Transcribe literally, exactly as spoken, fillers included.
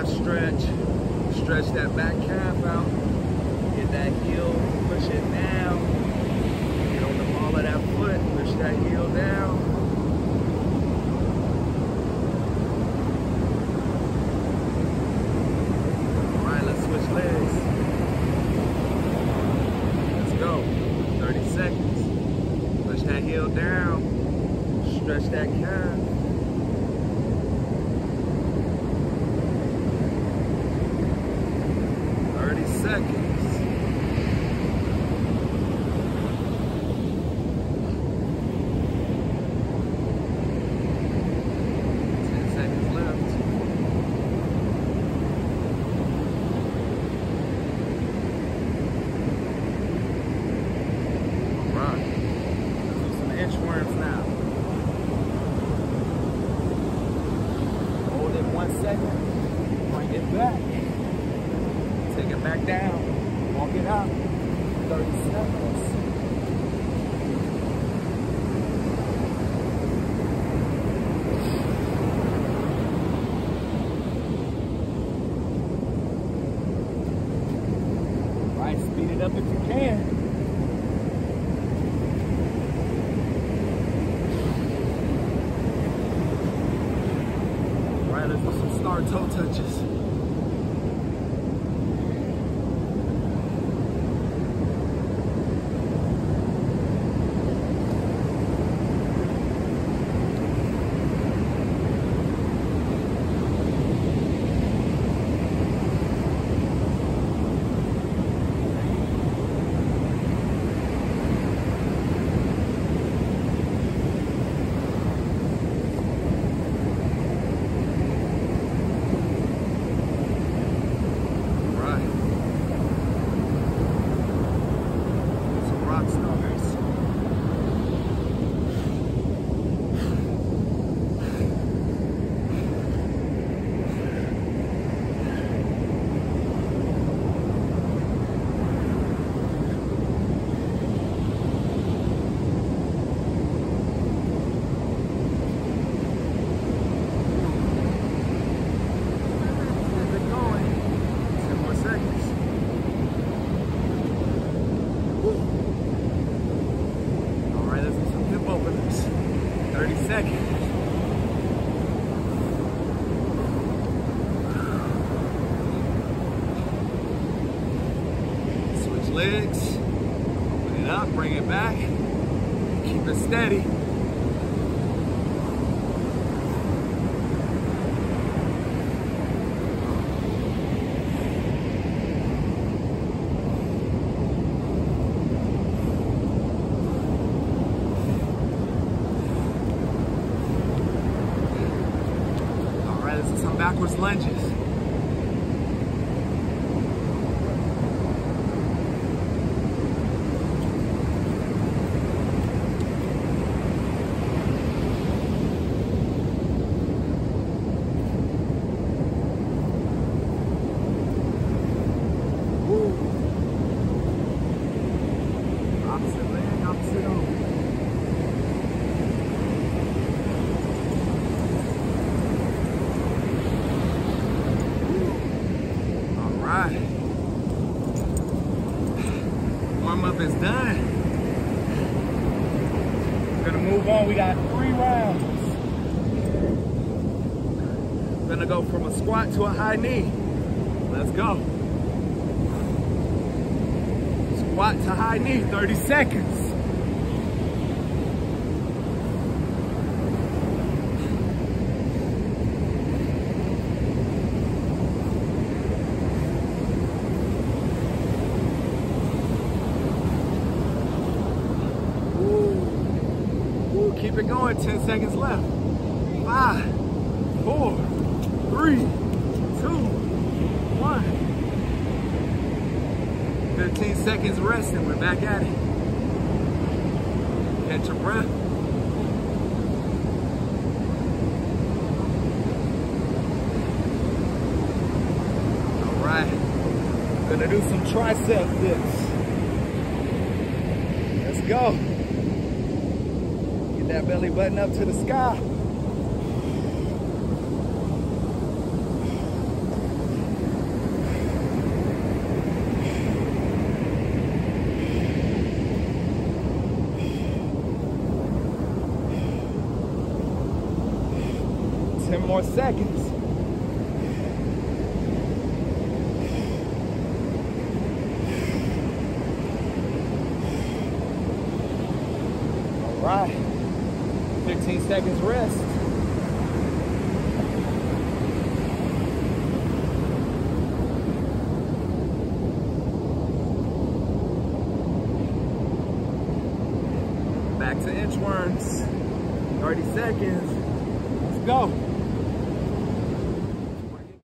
calf stretch. Stretch that back calf out. Get that heel, push it down. Get on the ball of that foot, push that heel down. All right, let's switch legs. Let's go. thirty seconds. Push that heel down. Stretch that calf. thirty seconds. ten seconds left. All right. Let's do some inchworms now. Hold it one second. Bring it back. Take it back down, walk it out, thirty seconds. All right, speed it up if you can. All right, let's do some star toe touches. thirty seconds. Switch legs, open it up, bring it back, keep it steady. Some backwards lunges. Woo. Opposite leg, opposite arm. Warm up is done. We're gonna move on. We got three rounds. We're gonna go from a squat to a high knee. Let's go. Squat to high knee, thirty seconds. Keep it going, ten seconds left. Five, four, three, two, one. fifteen seconds resting, we're back at it. Catch your breath. All right, gonna do some tricep dips. Let's go. That belly button up to the sky. ten more seconds. All right, fifteen seconds rest. Back to inchworms, thirty seconds, let's go.